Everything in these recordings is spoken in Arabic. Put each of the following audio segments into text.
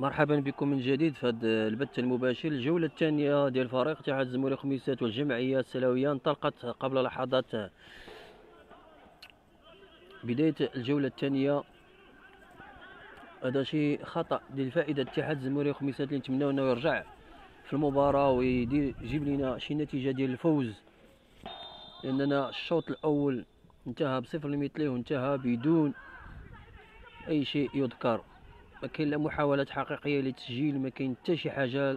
مرحبا بكم من جديد في هذا البث المباشر. الجولة الثانية ديال فريق اتحاد الزمالك خميسات والجمعية السلوية انطلقت قبل لحظات. بداية الجولة الثانية هذا شي خطأ ديال فائدة اتحاد الزمالك خميسات اللي نتمناو انه يرجع في المباراة ويجيب لنا شي نتيجة ديال الفوز، لأننا الشوط الأول انتهى بصفر لمثله وانتهى بدون أي شيء يذكر. ما كاين لا محاولات حقيقيه للتسجيل، ما كاين حتى شي حاجه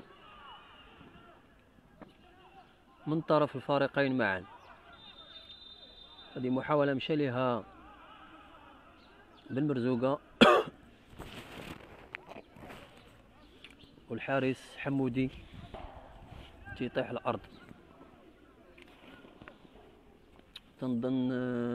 من طرف الفريقين معا. هذه محاوله مشى ليها بالمرزوقه والحارس حمودي تيطيح الارض. تنظن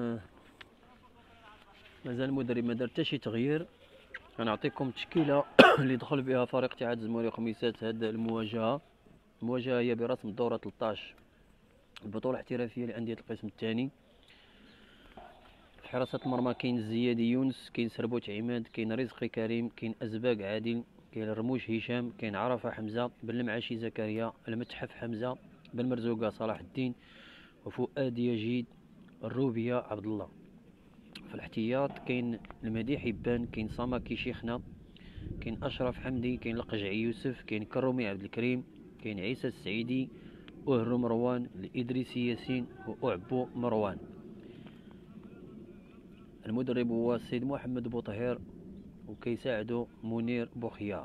مازال المدرب ما دار حتى شي تغيير. غنعطيكم التشكيله اللي دخل بها فريق اتحاد الزمالك خميسات هذه المواجهه. المواجهه هي برسم الدوره 13 البطوله الاحترافيه لانديه القسم الثاني. في حراسه المرمى كاين الزيادي يونس، كاين سربوت عماد، كاين رزقي كريم، كاين ازباق عادل، كاين الرموش هشام، كاين عرفه حمزه، بن المعاشي زكريا، المتحف حمزه، بن مرزوقه صلاح الدين، وفؤاد يجيد، الروبيه عبد الله. في الاحتياط كاين المهدي حبان، كاين صماكي شيخنا، كاين اشرف حمدي، كاين القجعي يوسف، كاين كرومي عبد الكريم، كاين عيسى السعيدي، وهرو مروان، الادريسي ياسين، وأعبو مروان. المدرب هو السيد محمد بوطهير وكيساعدو منير بوخيار.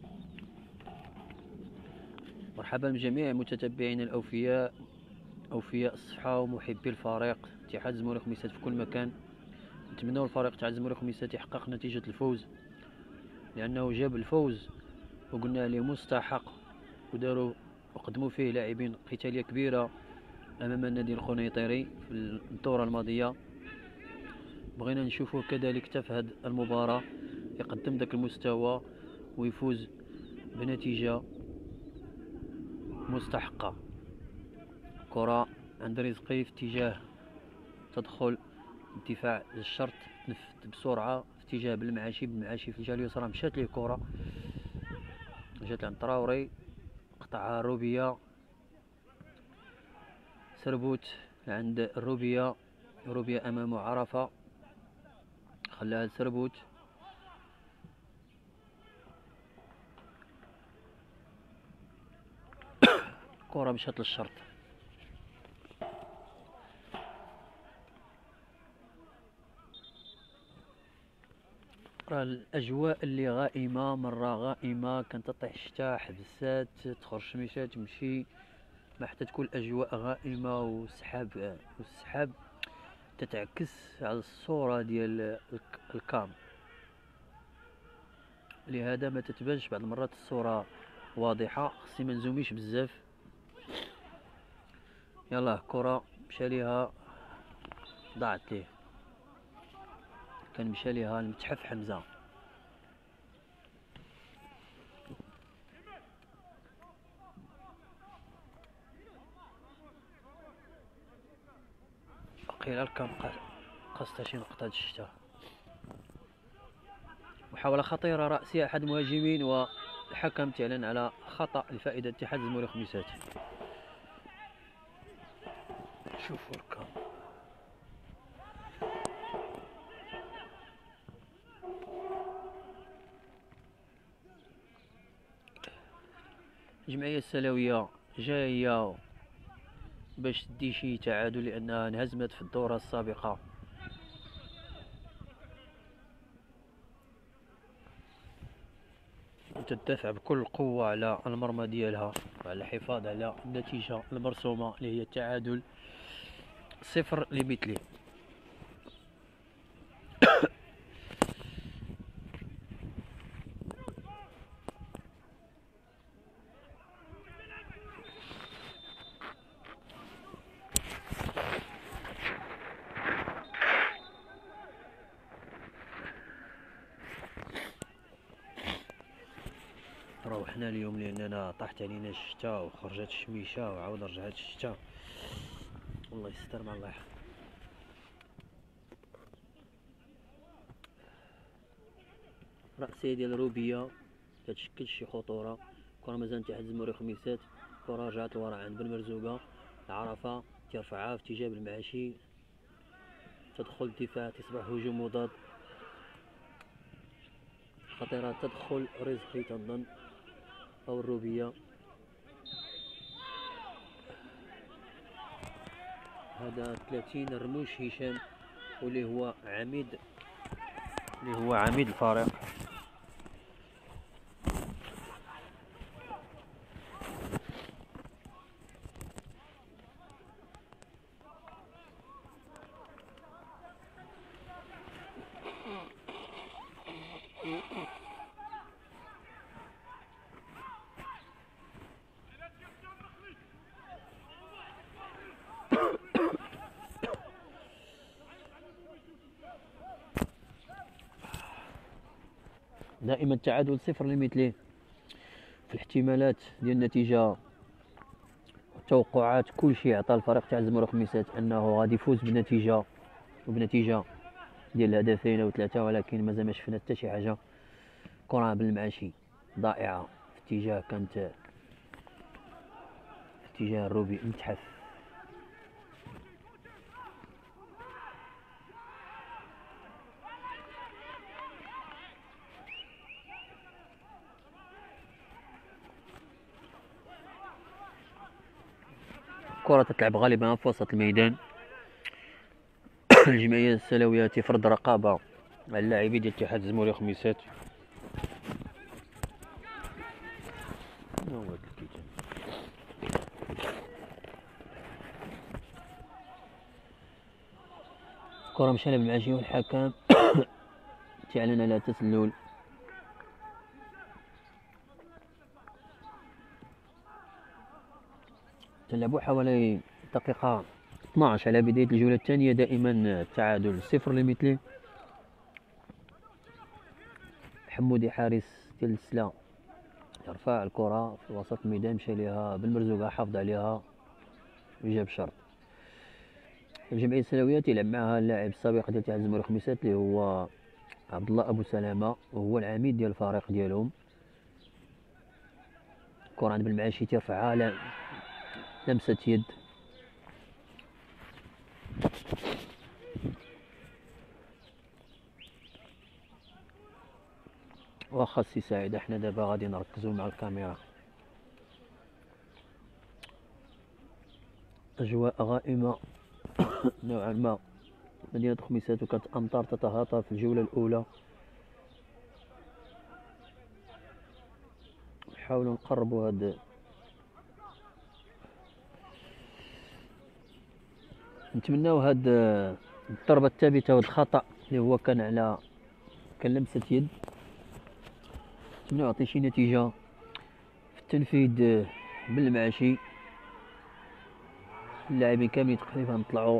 مرحبا بجميع المتتبعين الاوفياء، اوفياء الصحه ومحبي الفريق اتحاد الزمالك خميسات في كل مكان. نتمنوا الفريق اتحاد الزمالك خميسات يحقق نتيجه الفوز، لانه جاب الفوز وقلنا عليه مستحق، وداروا وقدموا فيه لاعبين قتاليه كبيره امام النادي الخنيطري في الدوره الماضيه. بغينا نشوفه كذلك حتى في هذه المباراه يقدم ذاك المستوى ويفوز بنتيجه مستحقه. كرة عند رزقي في اتجاه تدخل الدفاع للشرط، تنفذ بسرعه في اتجاه بالمعاشي في الجهه اليسرى، مشات ليه الكره جات عند تراوري، قطعها الروبيه، سربوت عند الروبيه امامه عرفه، خلاها لسربوت، كرة مشات للشرط. راه الاجواء اللي غائمه، مره غائمه كانت تطيح الشتاء، حبسات، تخرج الشميشه تمشي، ما حتى تكون الاجواء غائمه والسحاب تتعكس على الصوره ديال الكام، لهذا ما تتبانش بعض المرات الصوره واضحه. خصني ما نزوميش بزاف. يلا كره مشى ليها ضاعت ليه، كان مشى ليها المتحف حمزه. قيل الكام قصت شي نقطه الشتاء. محاولة خطيرة رأسية أحد المهاجمين، والحكم تعلن على خطأ لفائدة اتحاد الزمالك خميسات. شوفوا الكام الجمعية السلوية جاية باش تدي شي تعادل لأنها انهزمت في الدورة السابقة. تدافع بكل قوة على المرمى ديالها وعلى الحفاظ على النتيجة المرسومة اللي هي التعادل صفر لمثله. روحنا اليوم لأننا طاحت علينا الشتاء وخرجت الشميشة وعاود رجعت الشتاء، والله يستر مع الله. رأسية ديال روبية متتشكلش شي خطورة. كرة مازال تحت الزموري خميسات، كرة رجعت لورا عند بن مرزوقة، عرفة ترفعها في اتجاه بالمعاشي، تدخل الدفاع تصبح هجوم مضاد، خطيرة تدخل رزقي تنظن أو الروبية. هذا 30 رموش هشام واللي هو عميد الفريق. دائما التعادل صفر لمثله في الاحتمالات ديال النتيجة والتوقعات. كلشي عطى الفريق تاع الزمالك خميسات انه غادي يفوز بنتيجة ديال الهدفين او ثلاثة، ولكن مازال ما شفنا حتى شي حاجة. كرة بالمعاشي ضائعة في اتجاه الروبي متحف. كرة تتلعب غالبا في وسط الميدان. الجمعية السلوية تفرض رقابة على اللاعبين ديال اتحاد الزمالك خميسات. كرة مشالة بالمعاشي والحكم تعلن على تسلل. تلعبوا حوالي دقيقة 12 على بداية الجولة الثانية. دائما التعادل صفر لمثله. حمودي حارس ديال السلا يرفع الكرة في وسط الميدان، مشى ليها بالمرزوقة، حافظ عليها وجاب شرط. الجمعية السلوية تيلعب معها اللاعب السابق ديال اتحاد الزمالك خميسات اللي هو عبد الله ابو سلامة، وهو العميد ديال الفريق ديالهم. كرة عند بالمعاشي ترفعها لمسة يد. واخا السي سعيد، احنا دابا غادي نركزو مع الكاميرا. اجواء غائمة نوعا ما مدينة خميسات، وكانت امطار تتهاطل في الجولة الاولى. نحاولوا نقربوا هاد نتمناو هاد الضربة الثابتة وهاد الخطأ اللي هو كان لمسة يد. نتمناو يعطي شي نتيجة في التنفيذ بالمعاشي. اللاعبين كاملين تقريبا طلعوا.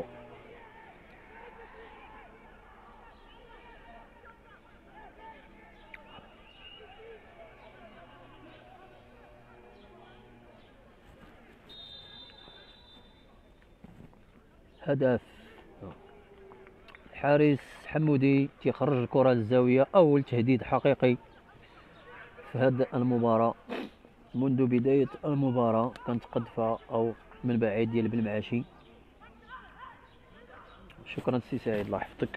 هدف الحارس حمودي تيخرج الكرة للزاوية. أول تهديد حقيقي في هذه المباراة منذ بداية المباراة. كانت قذفة أو من بعيد ديال بالمعاشي. شكرا سي سعيد، الله يحفظك.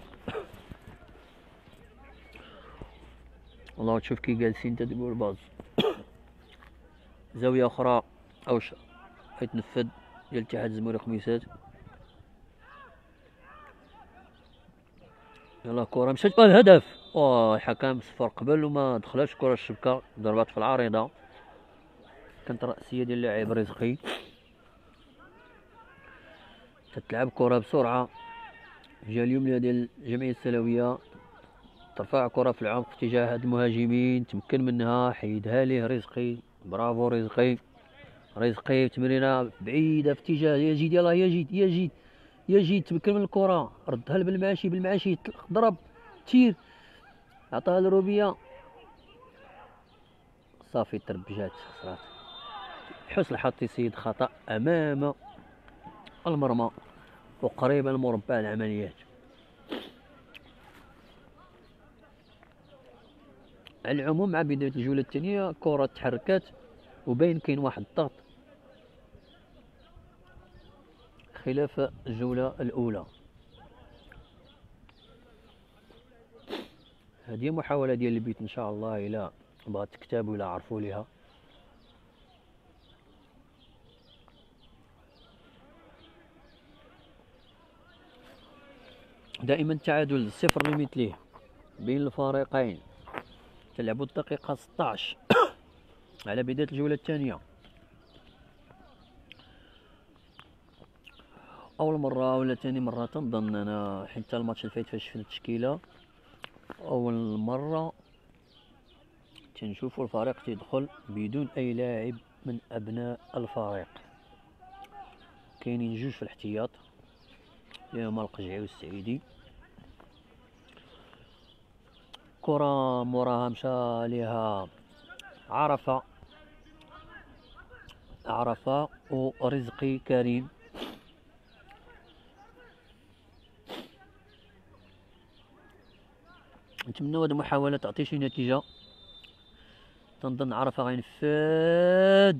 والله تشوف كي جالسين تدقوا الباز. زاوية أخرى أو يتنفذ ديال اتحاد الزمالك خميسات. يلا كرة مشات الهدف. الحكم صفر قبل وما دخلش كرة الشبكة، ضربات في العارضة. كانت رأسية ديال اللاعب رزقي. تتلعب كرة بسرعة جهة اليمنى ديال الجمعية السلوية. ترفع كرة في العمق في اتجاه هاد المهاجمين، تمكن منها، حيدها ليه رزقي. برافو رزقي تمريرة بعيدة في اتجاه يزيد. يلا يزيد تمكن من الكرة، ردها بالمعاشي ضرب تير، عطاها لروبية صافي تربجات خسرات. حسن الحظ تيسيد خطأ أمام المرمى وقريبا مربع العمليات. على العموم مع بداية الجولة الثانية الكرة تحركات وباين كاين واحد الضغط خلاف الجولة الأولى. هذه محاولة ديال البيت إن شاء الله إلا بغات تكتب ولا عرفوا ليها. دائما التعادل صفر لمثله بين الفريقين. تلعبوا الدقيقة 16 على بداية الجولة الثانية. أول مرة ولا ثاني مرة تنظن أنا، حتى الماتش الفايت فاش شفنا التشكيلة أول مرة تنشوفوا الفريق تيدخل بدون أي لاعب من أبناء الفريق. كاينين جوج في الاحتياط اللي هما القجعي والسعيدي. كرة موراها مشى ليها عرفة ورزقي كريم. نتمنى هاد المحاولة تعطي شي نتيجة. تنظن عرفة غينفذ.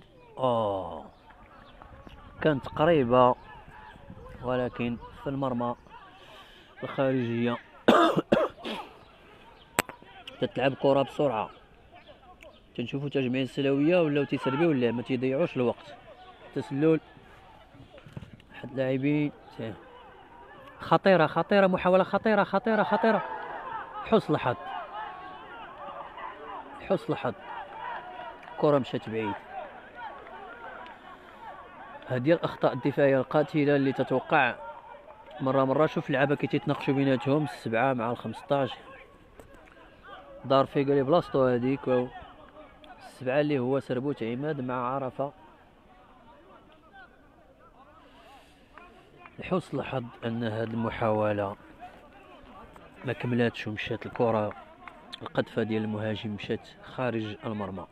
كانت قريبة ولكن في المرمى الخارجية. تتلعب كرة بسرعة. تنشوفوا تجميع السلاوية ولاو تيسربيو اللعب، ما تيضيعوش الوقت. تسلل واحد اللاعبين خطيرة، محاولة خطيرة. حسن الحظ الكرة مشات بعيد. هذه الأخطاء الدفاعية القاتلة اللي تتوقع مرة. شوف اللعابة كي تيتناقشوا بيناتهم، السبعة مع ال15. دار فيقا لي بلاصتو هذيك، السبعة اللي هو سربوت عماد مع عرفة. لحسن الحظ أن هذه المحاولة ما كملاتش ومشات الكرة، القذفة ديال المهاجم مشات خارج المرمى.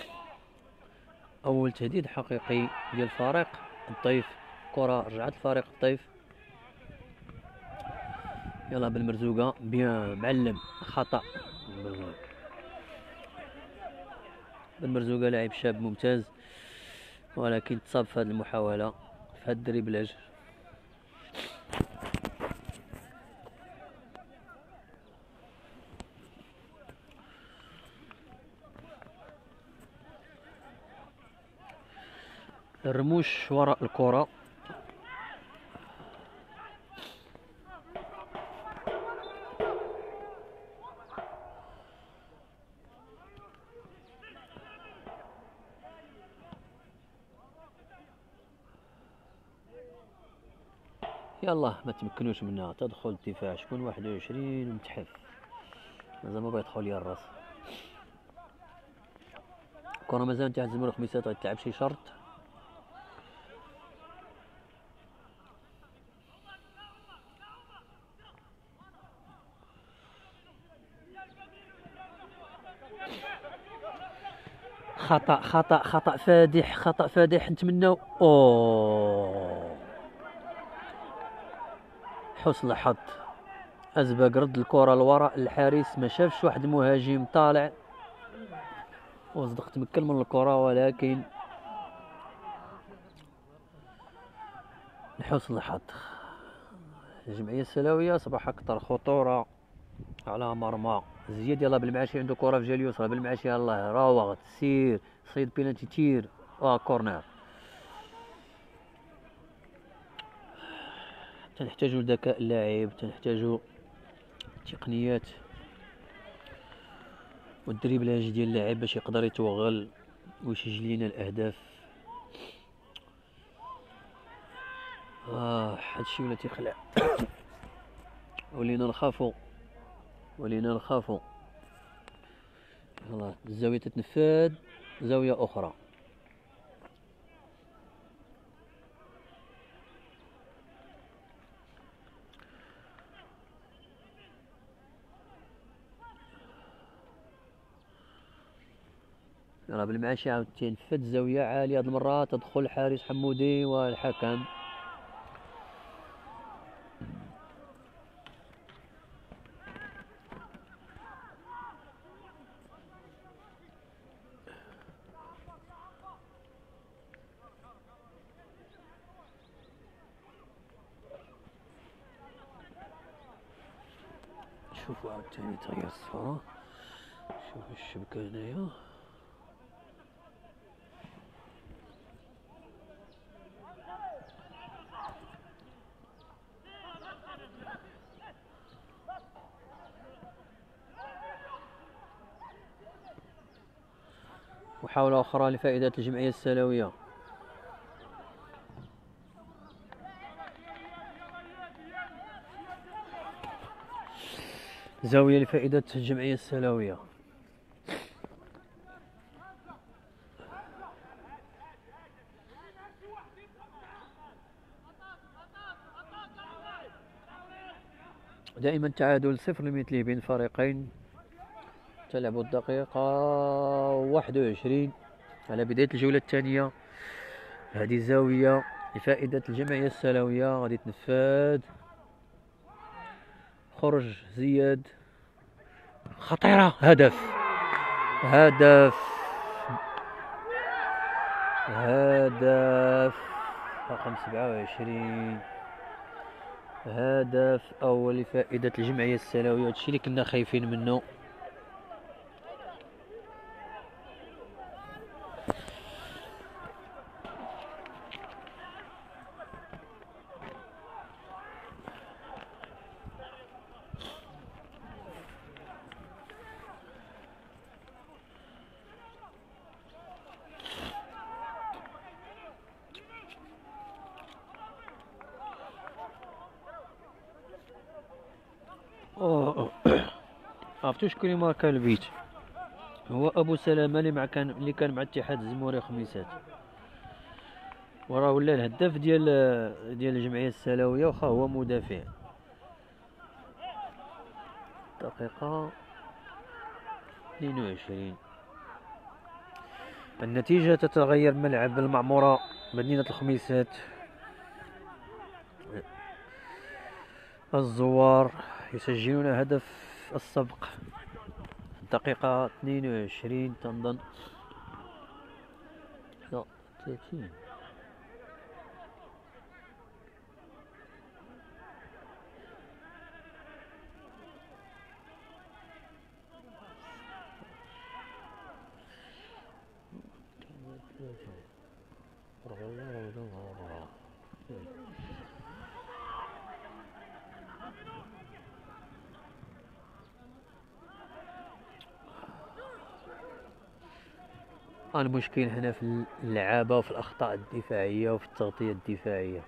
أول تهديد حقيقي ديال فريق الضيف. كرة رجعت الفريق الضيف. يلا بالمرزوقة بيان معلم. خطأ بالمرزوقة، لاعب شاب ممتاز ولكن تصاب في هذه المحاولة في هذا الدريبلاج. الرموش وراء الكرة. يلا ما تمكنوش منها. تدخل الدفاع شكون 21 ومتحف مازال ما بغا يدخل ليا الراس. الكرة مازال تاع الزمالك خميسات غتلعب شي شرط. خطأ فادح نتمناو. حسن الحظ. أزبق رد الكرة لوراء الحارس، ما شافش واحد المهاجم طالع وصدق تمكن من الكرة، ولكن لحسن الحظ الجمعية السلاوية أصبح أكثر خطورة على مرمى زياد. يلا بالمعاشي عنده كرة في جهة اليسرى. بالمعاشي يلاه راوغ تسير صيد بينالتي تير كورنر. تنحتاجو ذكاء اللاعب، تنحتاجو تقنيات والدريبلاج ديال اللاعب باش يقدر يتوغل ويسجل لينا الاهداف. هادشي ولا تيخلع. ولينا نخافو. يلا الزاوية تتنفذ، زاوية أخرى. يلا بالمعاشي عاود تنفذ زاوية عالية. هاد المرة تدخل حارس حمودي والحكم. شوفوا عاوتاني تغير الصورة. شوفوا الشبكة هنايا. محاولة أخرى لفائدة الجمعية السلوية. زاوية لفائدة الجمعية السلوية. دائما تعادل 0 لمثله بين الفريقين. تلعب الدقيقة 21 على بداية الجولة الثانية. هذه زاوية لفائدة الجمعية السلوية غادي تنفذ. خرج زياد، خطيرة، هدف رقم 27. هدف أول لفائدة الجمعية السلوية. هادشي اللي كنا خايفين منه. عرفتو شكون اللي ماركا البيت؟ هو ابو سلامه اللي كان مع اتحاد الزموري خميسات، وراه ولا الهداف ديال الجمعيه السلويه واخا هو مدافع. دقيقه 22. النتيجه تتغير. ملعب المعموره مدينه الخميسات. الزوار يسجلون هدف السبق. الدقيقة 22 تنظن، لا 30. المشكل هنا في اللعابة وفي الأخطاء الدفاعية وفي التغطية الدفاعية.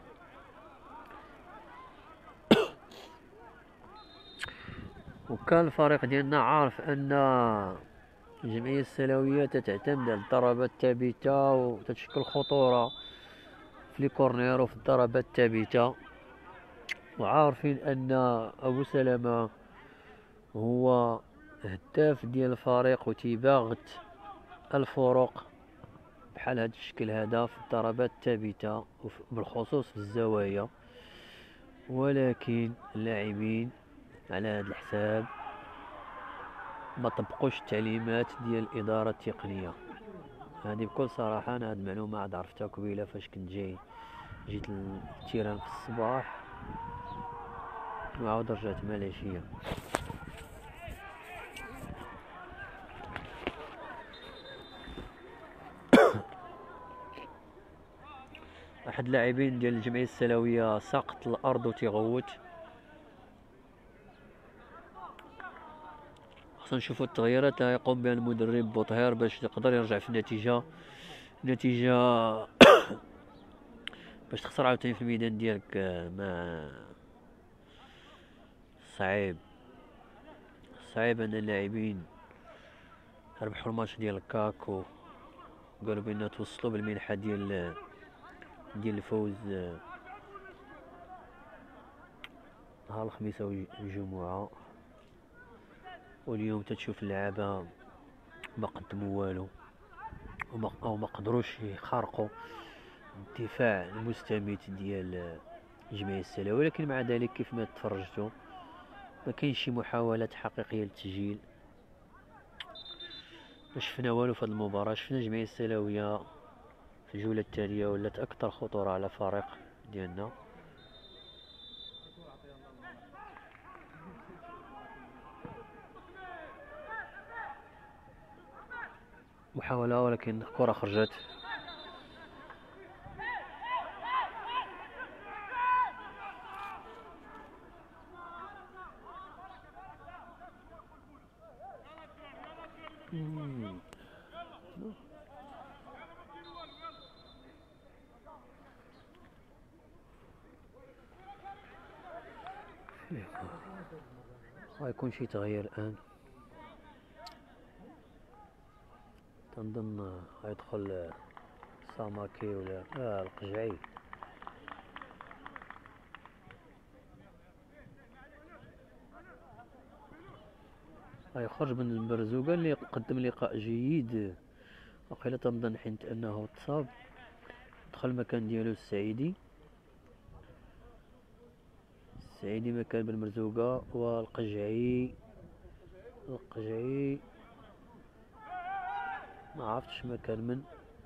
وكان الفريق ديالنا عارف أن الجمعية السلوية تتعتمد على الضربات الثابتة وتتشكل خطورة في الكورنير وفي الضربات الثابتة، وعارفين أن أبو سلامة هو هداف ديال الفريق وتيباغت الفرق بحال هذا الشكل هذا في الضربات الثابتة وبالخصوص في الزوايا. ولكن اللاعبين على هذا الحساب ما طبقوش التعليمات ديال الإدارة التقنية. هذه بكل صراحة أنا هذه المعلومة عاد عرفتها قبيلة فاش كنت جيت للتيران في الصباح وعاود رجعت مع العشية. أحد اللاعبين ديال الجمعية السلوية ساقط الأرض وتيغوت. خصنا نشوفوا التغييرات اللي يقوم بها المدرب بوطهير باش يقدر يرجع في النتيجة باش تخسر عاوتاني في الميدان ديالك ما صعيب ان اللاعبين ربحوا الماتش ديال الكاك وقالوا بان توصلوا بالمنحة ديال الفوز نهار الخميس والجمعة. واليوم تتشوف اللعابة ما قدموا والو او ما قدروش يخارقوا الدفاع المستميت ديال الجمعية السلوية. ولكن مع ذلك كيف ما تفرجتوا ما كاينش شي محاولات حقيقية للتسجيل. ما شفنا والو في هذه المباراة. شفنا الجمعية السلوية في الجولة التالية ولات أكثر خطورة على فريق ديالنا. محاولة ولكن الكرة خرجت. غيكون شي تغيير الآن، تنظن غيدخل ساماكي ولا القجعي. غيخرج من المرزوقة اللي قدم لقاء جيد، وقيلا تنظن حيت أنه تصاب. دخل المكان ديالو السعيدي مكان بالمرزوقة، والقجعي ما عرفتش مكان من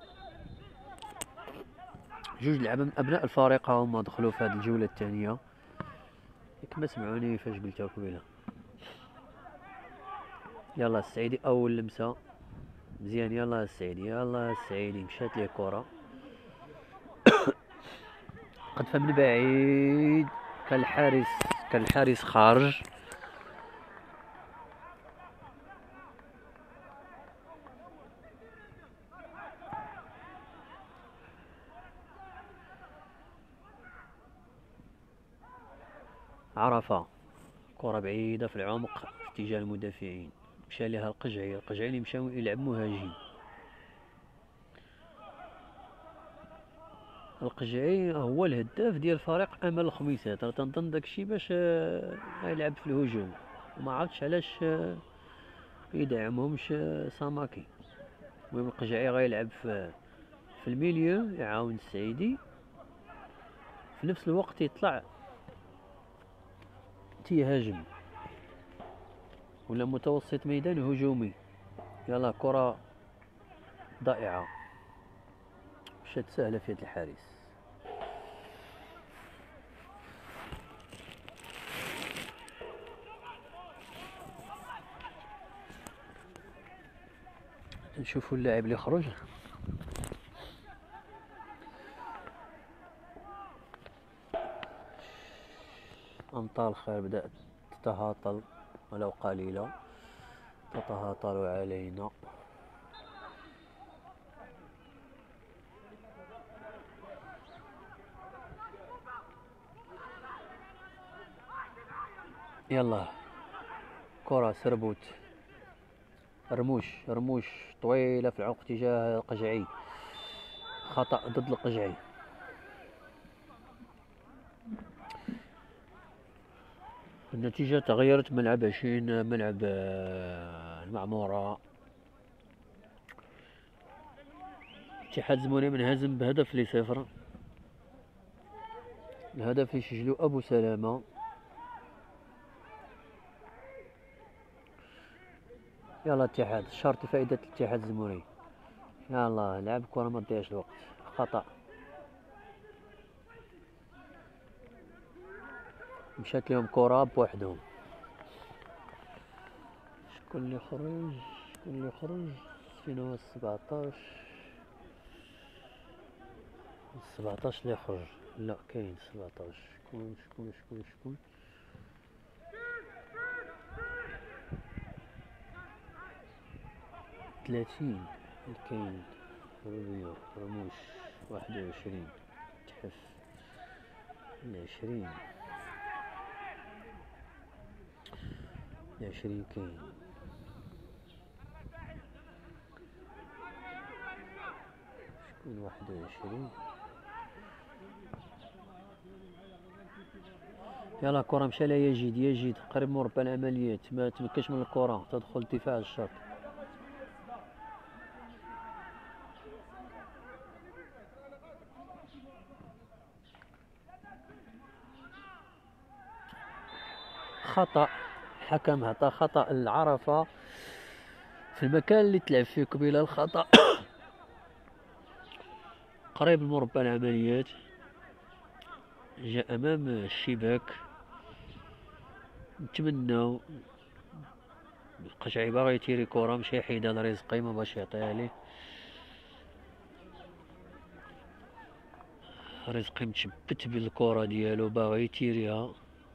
جوج لعبة من أبناء الفريق هما دخلوا في هذه الجولة الثانية. كما سمعوني فاش قلتها قبيله. يلا السعيدي أول لمسة مزيان، يلا السعيدي مشات ليه كرة قد من بعيد، كان الحارس خارج. عرفة كرة بعيدة في العمق في اتجاه المدافعين، مشى لها القجعي اللي مشاو يلعب مهاجم. القجعي هو الهداف ديال الفريق امل الخميسات، راه تنظن داكشي باش يلعب في الهجوم، وما عرفتش علاش يدعمهمش ساماكي. المهم القجعي غيلعب في الميليو يعاون السعيدي، في نفس الوقت يطلع تيهاجم ولا متوسط ميدان هجومي. يلا كرة ضائعة مشات سهلة في يد الحارس. نشوفوا اللاعب اللي خرج. أمطار الخير بدأت تتهاطل ولو قليلة، تتهاطل علينا. يلا كرة سربوت، رموش طويلة في العمق تجاه القجعي، خطأ ضد القجعي. النتيجة تغيرت. ملعب 20 ملعب المعمورة. اتحاد زموني منهزم بهدف ل0. الهدف يسجلو أبو سلامة. يلا اتحاد شرط فائدة الاتحاد الزموني. يلا لعب كرة ما تضيعش الوقت، خطأ. مشات لهم كرة بوحدهم. شكون اللي خرج فين هو 17 اللي خرج؟ لا كاين 17. شكون 30 كاين. رموش 21 تحف 20 كاين. شكون 21. يلا كرة مشى لها يجيد قريب من ربع العمليات، ما تمكنش من الكرة، تدخل دفاع الشرط. خطأ، حكم عطى خطأ العرفة في المكان اللي تلعب فيه قبيله. الخطأ قريب من مربع العمليات، جاء امام الشباك. نتمنى القشعي باغي يتيري كرة مشى يحيدها لرزقي ما باش يعطيها ليه. رزقي متشبت بالكرة ديالو باغي يتيريها.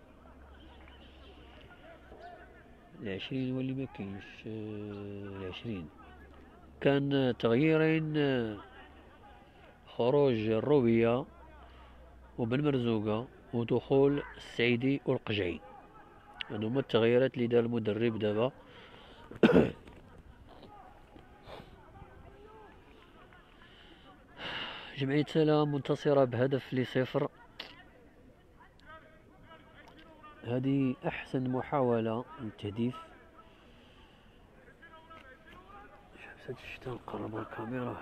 العشرين واللي ما كاينش. العشرين كان تغييرين، خروج الروبية وبن مرزوقة ودخول السعيدي والقجعي. هادو هما التغييرات اللي دار المدرب دابا. جمعية سلام منتصرة بهدف ل0. هذه أحسن محاولة للتهديف. شتا نقرب الكاميرا.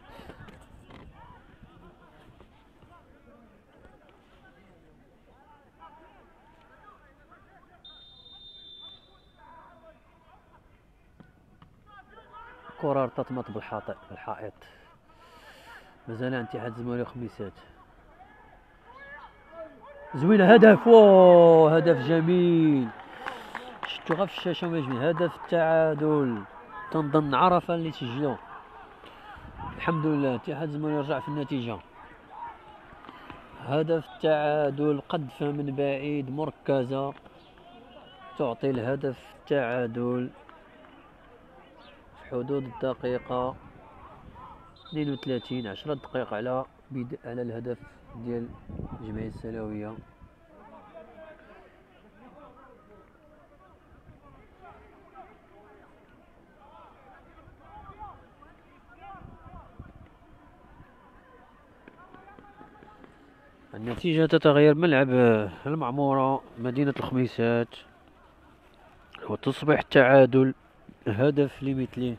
كرة ارتطمت بالحائط. مازال عند اتحاد الزمالك خميسات. زوينة هدف. واو هدف جميل. شفتو غير في الشاشة ما جميل. هدف التعادل. تنظن عرفة اللي سجلو. الحمد لله اتحاد الزمالك رجع في النتيجة. هدف التعادل قذفة من بعيد مركزة تعطي الهدف التعادل في حدود الدقيقة 32. 10 دقائق على الهدف ديال الجمعية السلاوية. النتيجة تتغير. ملعب المعمورة مدينة الخميسات وتصبح التعادل هدف لمثله.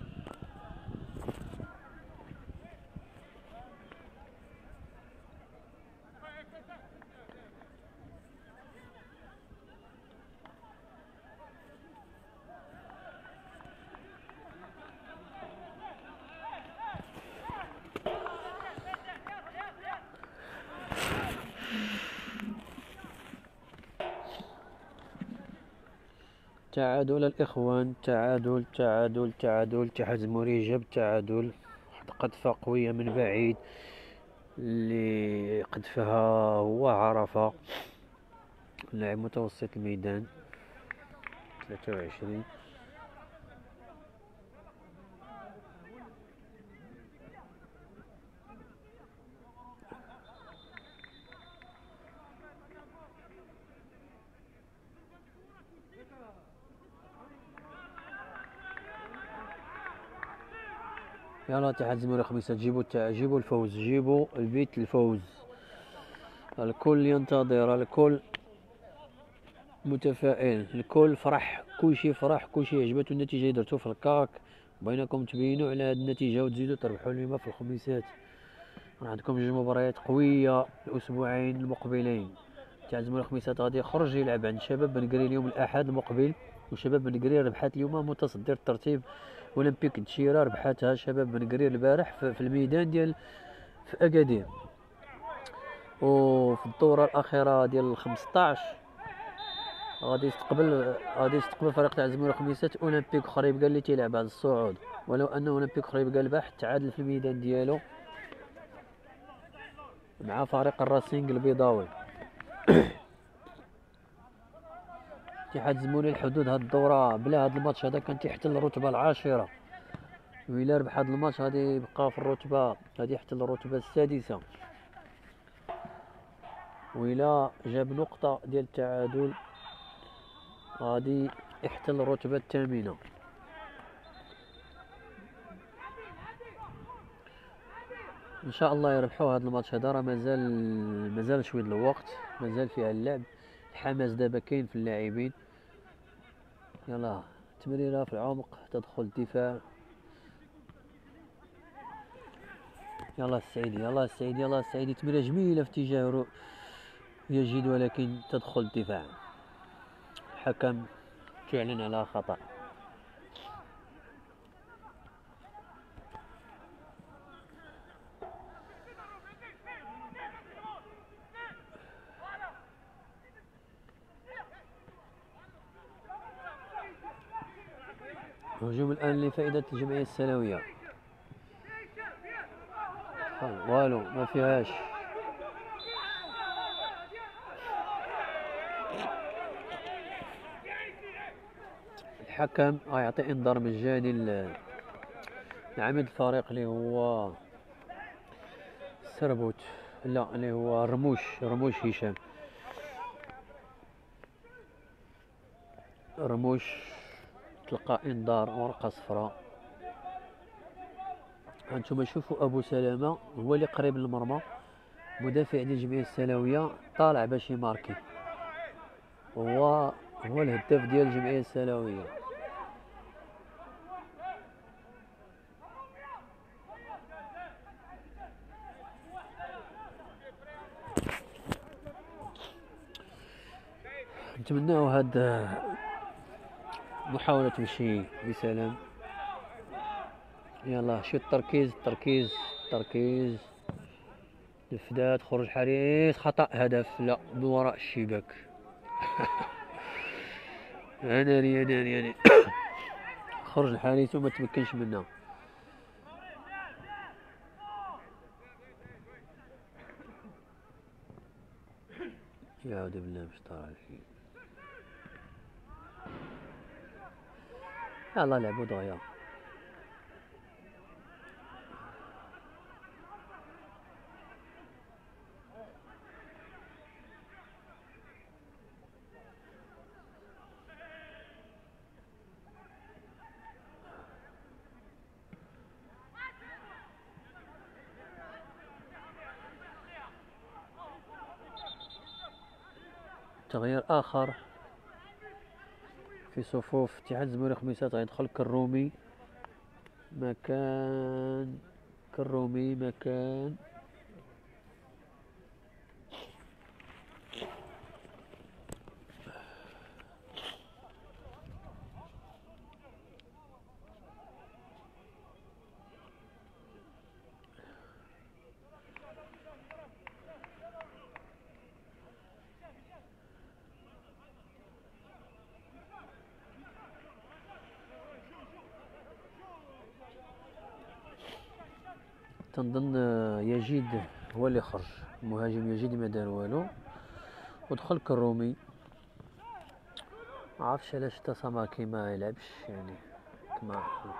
تعادل الإخوان. تعادل تعادل تعادل. اتحاد الزمالك جاب التعادل. قذفة قوية من بعيد اللي قذفها هو عرفة لاعب متوسط الميدان 23. يلا اتحاد الزمالك خميسة جيبوا الفوز. جيبوا البيت الفوز. الكل ينتظر. الكل متفائل. الكل فرح. كلشي فرح. كلشي عجبته النتيجة اللي درتو في الكاك. بغيناكم تبينوا على هاد النتيجة وتزيدوا تربحوا اليوم في الخميسات. عندكم جوج مباريات قوية الأسبوعين المقبلين. اتحاد الزمالك خميسات غادي يخرج يلعب عند شباب بنقري اليوم الأحد المقبل. وشباب بنقري ربحات اليوم متصدر الترتيب. اولمبيك تشيرا ربحتها شباب بنقري البارح في الميدان ديال في اكادير. وفي الدورة الأخيرة ديال 15 غادي يستقبل فريق تاع الزمالك خميسات اولمبيك خريب قال اللي تيلعب على الصعود. ولو ان اولمبيك خريب قال باح تعادل في الميدان ديالو مع فريق الراسينغ البيضاوي. اتحاد الزمالك الحدود هاد الدورة بلا هاد الماتش هذا كان تيحتل الرتبة العاشرة. وإلا ربح هاد الماتش غادي يبقى في الرتبة غادي يحتل الرتبة السادسة. وإلا جاب نقطة ديال التعادل غادي يحتل الرتبة الثامنة. ان شاء الله يربحوا هذا الماتش هذا. راه مازال شويه الوقت. مازال فيها اللعب. الحماس دابا كاين في اللاعبين. يلا تمريره في العمق تدخل الدفاع. يلا السعيدي. يلا السعيدي. يلا السعيدي. تمريره جميله في اتجاه يجد ولكن تدخل الدفاع. الحكم تعلن على خطأ. هجوم الآن لفائدة الجمعية السلوية. والو ما فيهاش. الحكم يعطي انذار مجاني لعميد الفريق اللي هو سربوت، لا اللي هو رموش هشام. رموش تلقى انذار ورقه صفراء. هانتوما شوفوا ابو سلامه هو اللي قريب للمرمى، مدافع ديال الجمعيه السلويه طالع باش يماركي، هو الهداف ديال الجمعيه السلويه. نتمناو هاد محاولة تمشي بسلام. يلا شوت، تركيز. الفدات، خروج حريص، خطأ، هدف، لا من وراء الشباك. اناني خرج الحارس وما تمكنش منها. يعوذ بالله من الشيطان الرجيم. يلا لعبوا دغيا. تغيير آخر في صفوف اتحاد الزمالك خميسات، غيدخل كرومي مكان تنظن يزيد هو اللي خرج، المهاجم يزيد ما دار والو، ودخل كرومي. ما عرفتش علاش تاساماكي ما يلعبش يعني كما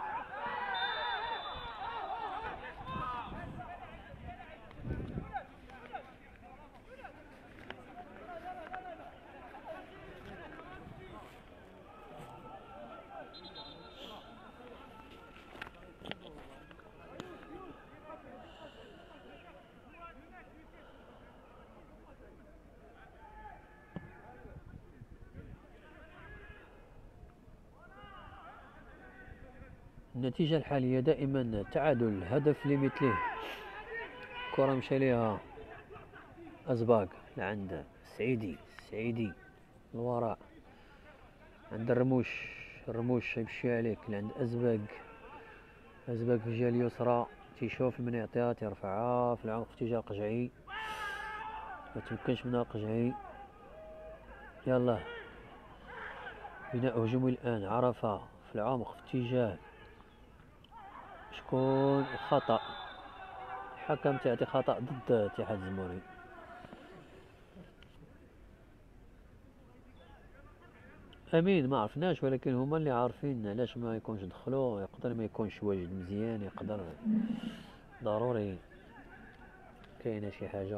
النتيجة الحالية دائما تعادل، هدف لمثله. كرة مشى ليها أزباق لعند سعيدي الوراء عند الرموش يمشي عليك لعند أزباق في الجهة اليسرى، تيشوف من يعطيها تيرفعها في العمق تجاه قجعي، ما تمكنش منها قجعي. يلا بناء هجومي الآن، عرفة في العمق في اتجاه شكون، خطأ. الحكم تعطي خطأ ضد اتحاد الزمالك. امين ما عرفناش، ولكن هما اللي عارفين علاش ما يكونش دخلوا. يقدر ما يكونش واجد مزيان، يقدر ضروري كاينه شي حاجه.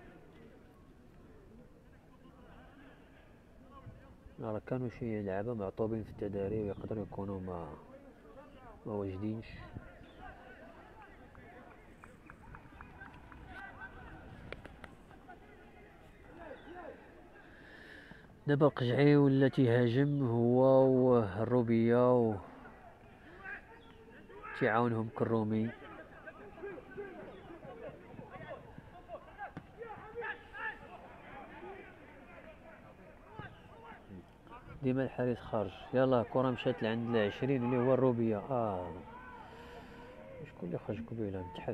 راه كانوا شي لعبه معطوبين في التدريب، يقدروا يكونوا ما واجدينش. دابا قجعي ولا تيهاجم هو والروبيه تيعاونهم كرومي. ديما الحارس خارج. يلا كرة مشات لعند العشرين اللي هو الروبيه. شكون اللي خرج قبيله؟ متحف.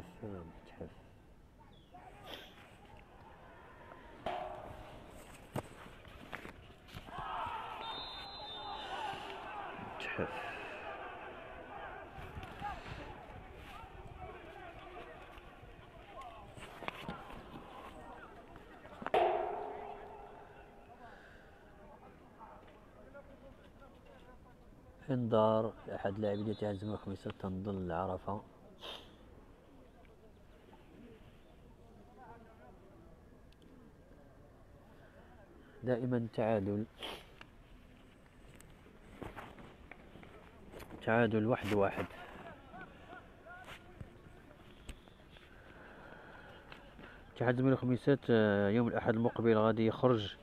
انذار لأحد لاعبي اتحاد الزمالك خميسات تنظل العرفة. دائما تعادل 1-1. اتحاد الزمالك خميسات يوم الأحد المقبل غادي يخرج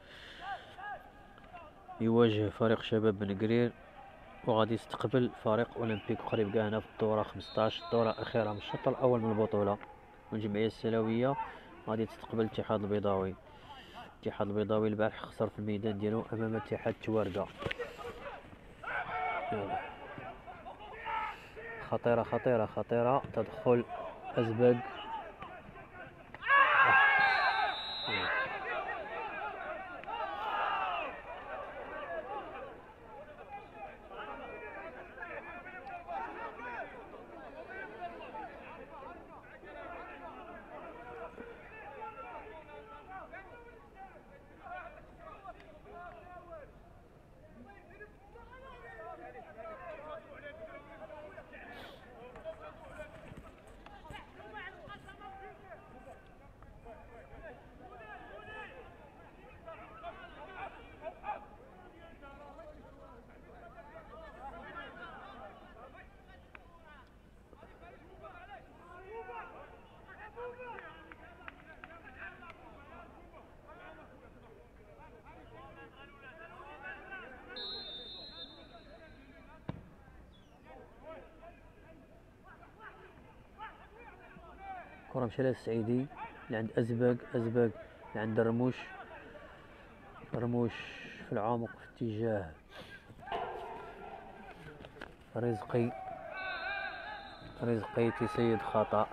يواجه فريق شباب بن قرير، وغادي يستقبل فريق اولمبيك قريب كاع هنا في الدورة 15، الدورة الأخيرة من الشوط الأول من البطولة. والجمعية السلوية غادي تستقبل الاتحاد البيضاوي. الاتحاد البيضاوي البارح خسر في الميدان ديالو أمام اتحاد توارقة. خطيرة خطيرة خطيرة، تدخل أزبق. كرة مشى للسعيدي لعند أزبق لعند رموش في العمق في اتجاه رزقي تسيد خطأ.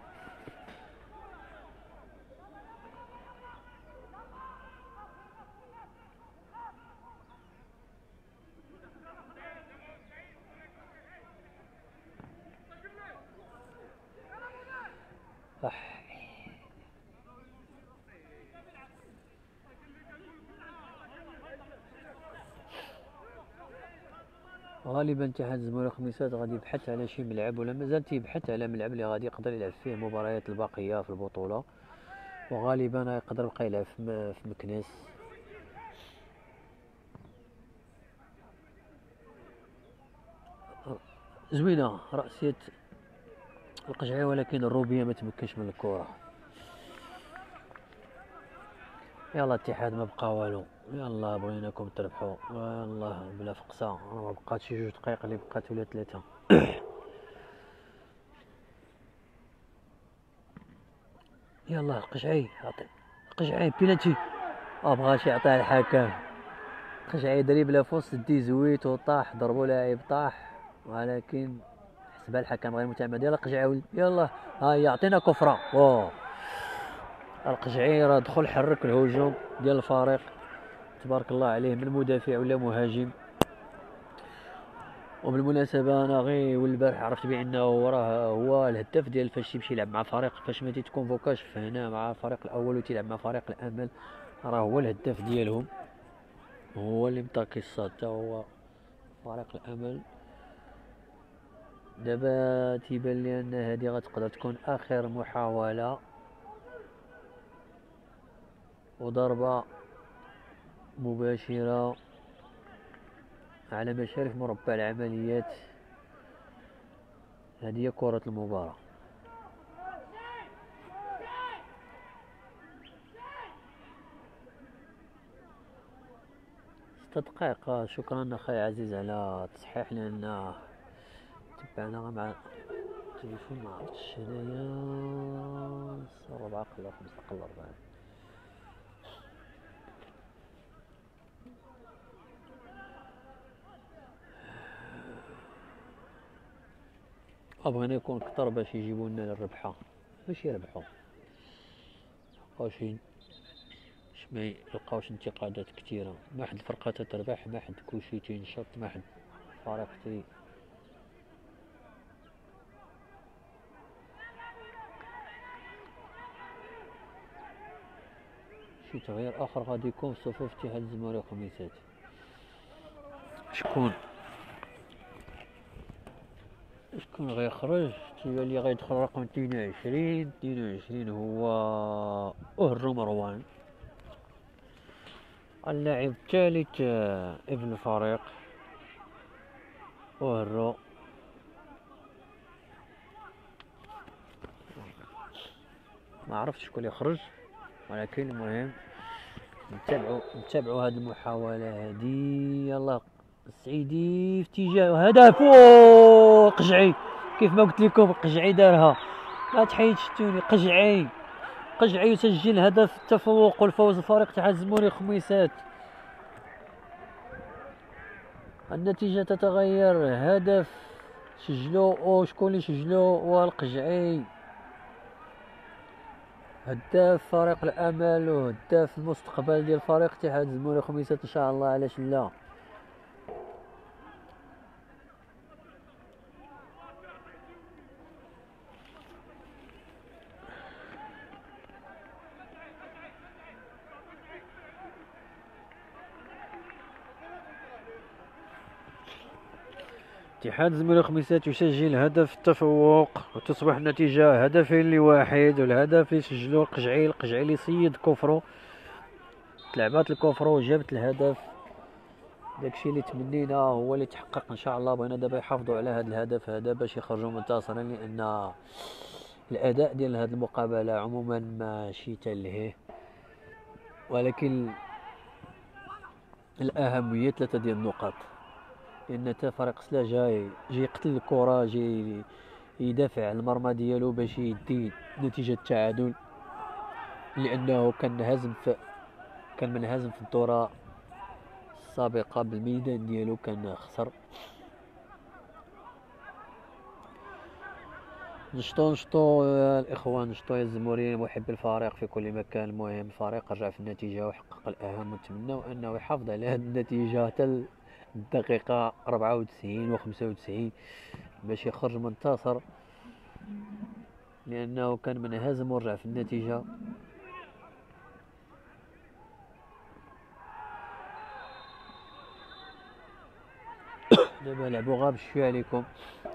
غالبا اتحاد الزمالك خميسات غادي يبحث على شي ملعب، ولا مازال تيبحث على ملعب اللي غادي يقدر يلعب فيه المباريات الباقيه في البطوله، وغالبا يقدر يبقى يلعب في مكناس. زوينه راسيه القجعي، ولكن الروبيه ما تمكنش من الكره. يلا اتحاد ما بقى والو، يلا بغيناكم تربحوا، يلا بلا فقصه، ما بقاتش 2 دقائق اللي بقات ولا 3. يلا القجعي عطي، القجعي بيناتي بغاش يعطيها الحكم. القجعي دري بلا فوس دي زويت وطاح، ضربوا لاعب طاح، ولكن حسبها الحكم غير متعمد. يلا القجعي يلا ها يعطينا كفره. القجعي راه دخل حرك الهجوم ديال الفريق تبارك الله عليه، من مدافع ولا مهاجم. وبالمناسبه انا غير والبارح عرفت بانه راه هو الهداف ديال فاش يمشي يلعب مع فريق، فاش ما تيتكونفوكاش هنا مع الفريق الاول وتيلعب مع فريق الامل، راه هو الهداف ديالهم، هو اللي مطاكي الصاد حتى هو فريق الامل. دابا تيبان لي ان هذه غتقدر تكون اخر محاوله، وضربه مباشره على مشارف مربع العمليات. هذه هي كرة المباراة. دقائق. شكرا اخي عزيز على التصحيح، لان تبعنا مع التليفون ما عرفتش هنايا 4 قل 5 قل 4. بغينا يكون كتر باش يجيبوا لنا الربحه، باش يربحوا واش ما يلقاوش انتقادات كثيره. ما حد فرقه تربح، ما حد كلشي تينشط، ما حد فريق شي تغيير اخر غادي يكون في صفوف اتحاد الزمالك خميسات. شكون شكون غيخرج؟ تيبان لي غيدخل رقم 22 هو أهرو مروان، اللاعب الثالث ابن الفريق أهرو. ما عرفتش شكون اللي خرج، ولكن المهم نتابعوا هذه المحاولة هذه. يلا السعيدي في اتجاه هدف، قجعي كيف ما قلت لكم، قجعي دارها، ما تحيدش توني. قجعي يسجل هدف التفوق والفوز لفريق اتحاد الزموري خميسات. النتيجة تتغير، هدف سجلو شكون اللي سجلو؟ والقجعي هداف فريق الامل وهداف المستقبل ديال فريق اتحاد الزموري خميسات ان شاء الله، علاش لا. اتحاد الزمالك خميسات يسجل هدف التفوق وتصبح النتيجة هدفين لواحد، والهدف اللي سجلو القجعي اللي صيد كفرو، تلعبات الكفرو وجابت الهدف. داكشي اللي تمنينا هو اللي تحقق ان شاء الله. بغينا دابا يحافظوا على هذا الهدف هذا باش يخرجوا منتصرين، لان الاداء ديال هذه المقابلة عموما ماشي تلهيه، ولكن الاهم هي 3 ديال النقاط، لان تا فريق سلا جاي يقتل الكره، جاي يدافع على المرمى ديالو باش يدي نتيجه التعادل، لانه كان منهزم في الدوره السابقه بالميدان ديالو، كان خسر. نشطو الاخوان، نشطو يا الزموريين محب الفريق في كل مكان. المهم الفريق رجع في النتيجه وحقق الاهم، ونتمنوا انه يحافظ على هذه النتيجه حتى الدقيقة 94 و 95 باش يخرج منتصر، لأنه كان منهزم ورجع في النتيجة. دابا لعبوا غاب شويه عليكم.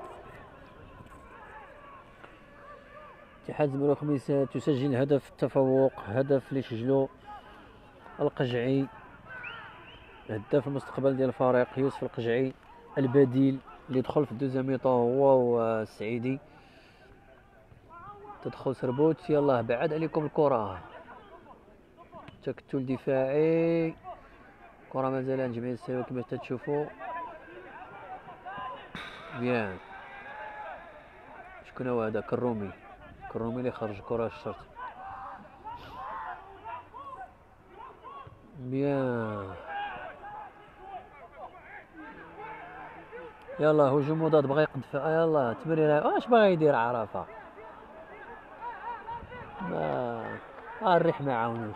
اتحاد الزمالك خميسات تسجل هدف التفوق، هدف اللي سجلو القجعي، هداف المستقبل ديال الفريق يوسف القجعي، البديل اللي دخل في الدوزيام ميطون هو السعيدي. تدخل سربوت، يلاه بعد عليكم الكرة، تكتل دفاعي، كرة مازال عند جميع السلوى كما تتشوفوا. بيان، شكون هو هذا؟ كرومي اللي خرج كرة الشرط. بيان، يلا هجوم مضاد، بغى يقدف، يلا تمرير، واش باغي يدير عرفة؟ ما الريح ما عاونوش.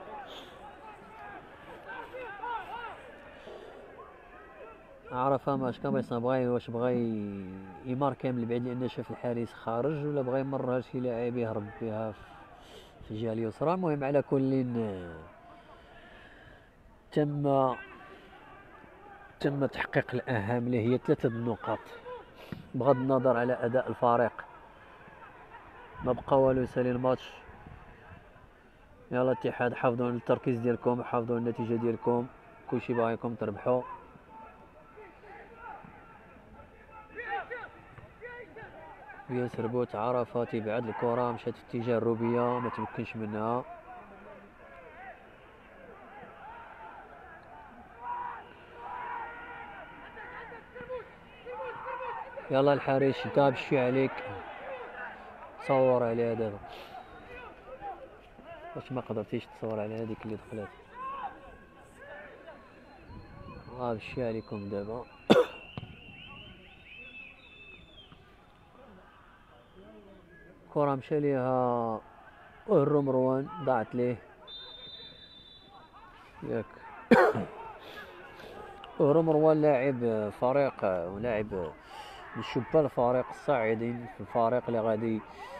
عرفة ماش كان بيصنع، بغى واش بغى يماركي من البعيد لان شاف الحارس خارج، ولا بغى يمرها لشي لاعب يهرب بها في الجهة اليسرى. المهم على كل تم تحقيق الأهم اللي هي 3 النقاط، بغض النظر على أداء الفريق ما بقى والو يسالي الماتش. يلا الاتحاد، حافظوا التركيز ديالكم، حافظوا النتيجة ديالكم، كلشي باغيكم تربحوا. ياسر بوت عرفة تيبعد الكرة، مشات في اتجاه الروبية ما تمكنش منها. يلا الحارس شدا بشي عليك، تصور عليها دابا، واش ما قدرتيش تصور على هذيك اللي دخلت؟ بشي عليكم دابا. كرة مشى ليها أهرو مروان، ضاعت ليه ياك. أهرو مروان لاعب فريق ولاعب من شبان الفريق الصاعدين في الفريق اللي غادي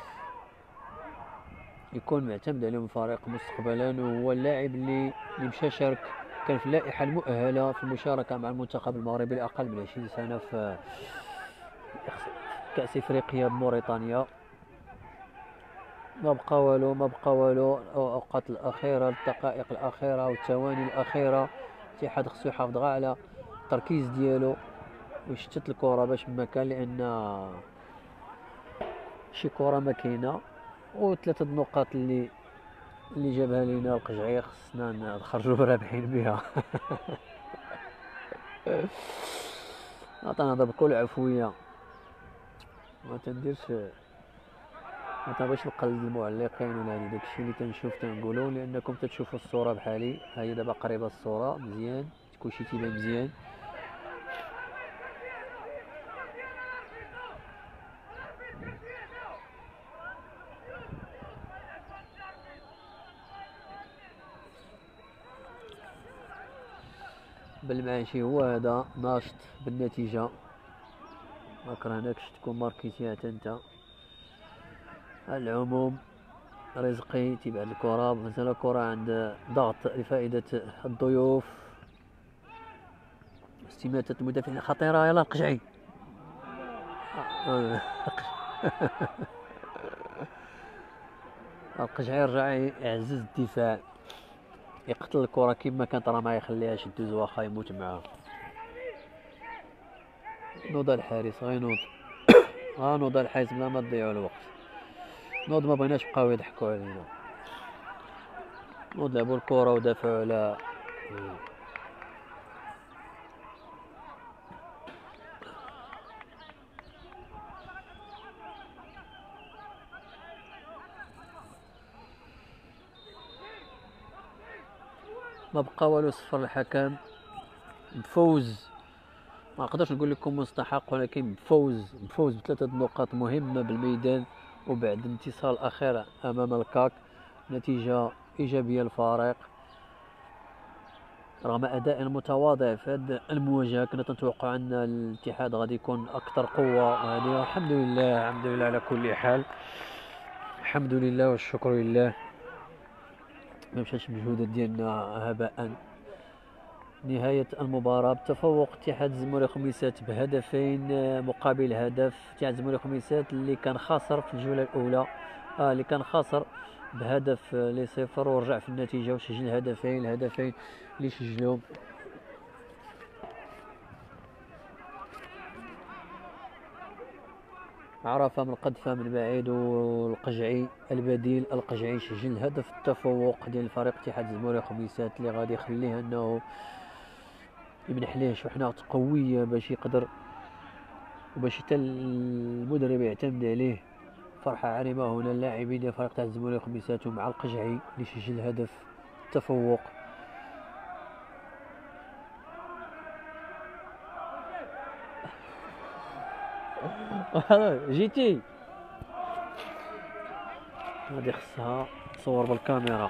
يكون معتمد عليهم الفريق مستقبلا، وهو اللاعب اللي مشى شارك، كان في اللائحة المؤهلة في المشاركة مع المنتخب المغربي لأقل من 20 سنة في كأس افريقيا بموريتانيا. ما بقى والو، ما بقى والو. الاوقات الاخيره، الدقائق الاخيره والثواني الاخيره، الاتحاد خصو يحافظ غير على التركيز ديالو ويشتت الكره باش ما كان، لان شي كره ما كاينه. وثلاثه النقاط اللي جابها لينا القجعي خصنا نخرجوا رابحين بها. عطانا بكل عفويه، ما تنديرش، ما تبغيش نقلد المعلقين ولا هادي. داكشي اللي تنشوف تنقولو، لانكم تتشوفوا الصوره بحالي. ها هي دابا قريبه الصوره مزيان، كلشي تيبان مزيان. بالمعاشي هو هذا ناشط بالنتيجه، ما كرهناكش تكون ماركيتيها حتى انت. على العموم رزقي تيبعد الكره، مثلا الكره عند ضغط لفائده الضيوف. استماتة المدافعين خطيره. يلا القجعي. القجعي رجع يعزز الدفاع، يقتل الكره كما كانت، راه ما يخليهاش تدوز واخا يموت معاها. نوض الحارس، غينوض. نوض الحارس بلا ما تضيعوا الوقت. نوض، ما بغيناش بقاو يضحكوا علينا. نوض لعبوا الكره ودافعوا على ما بقى والو. صفر الحكم بفوز، ما نقدرش نقول لكم مستحق، ولكن بفوز بثلاثه نقاط مهمه بالميدان، وبعد انتصار اخير امام الكاك. نتيجه ايجابيه للفريق رغم اداء متواضع في هذه المواجهه. كنا نتوقع ان الاتحاد غادي يكون اكثر قوه وهذه. الحمد لله، الحمد لله على كل حال، الحمد لله والشكر لله. ما مشاش المجهودات ديالنا هباء. نهاية المباراة بتفوق اتحاد الزمالك خميسات بهدفين مقابل هدف. اتحاد الزمالك خميسات اللي كان خاسر في الجولة الأولى، اللي كان خاسر بهدف لصفر، ورجع في النتيجة وسجل الهدفين اللي سجلهم. عرفة من قدفة من بعيد، والقجعي البديل القجعي سجل هدف التفوق ديال فريق اتحاد الزمالك خميسات، اللي غادي يخليه انه يمنح ليه شحنة قوية باش يقدر وباش حتى المدرب يعتمد عليه. فرحة عارمة هنا اللاعبين ديال فريق تاع الزمالك خميسات مع القجعي اللي سجل هدف التفوق. جيتي غادي خصها تصور بالكاميرا.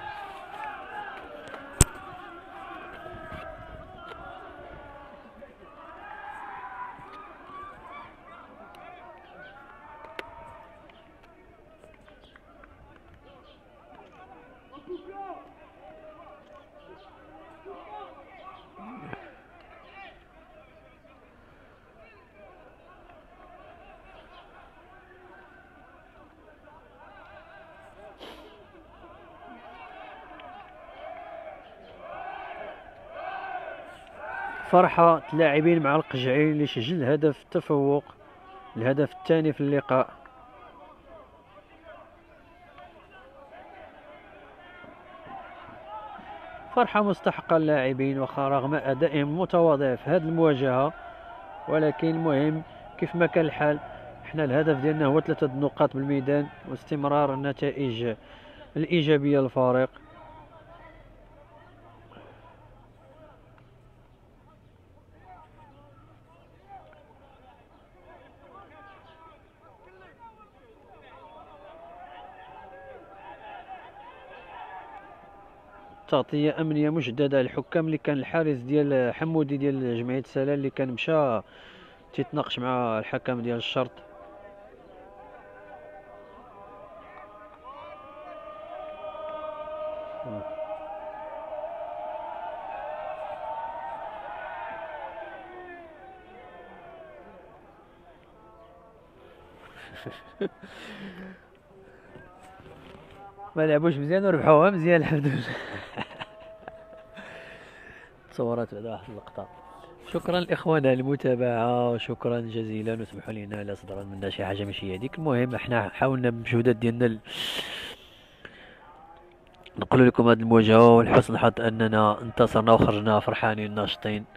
فرحة اللاعبين مع القجعي اللي سجل هدف التفوق، الهدف الثاني في اللقاء. فرحة مستحقة اللاعبين وخا رغم أدائهم متواضع في هذه المواجهة، ولكن المهم كيف ما كان الحال احنا الهدف ديالنا هو 3 نقاط بالميدان واستمرار النتائج الإيجابية للفريق. تغطية أمنية مجددة للحكام، اللي كان الحارس ديال حمودي ديال جمعية سلال اللي كان مشى تيتناقش مع الحكم ديال الشرط. ما لعبوش مزيان وربحوها مزيان الحمد لله. تصورات بعدا واحد اللقطة. شكرا الاخوان على المتابعة وشكرا جزيلا، وسمحوا لنا الا صدر منا شي حاجة ماشي هذيك. المهم احنا حاولنا بمجهودات ديالنا نقول لكم هذه المواجهة، ولحسن الحظ اننا انتصرنا وخرجنا فرحانين ناشطين.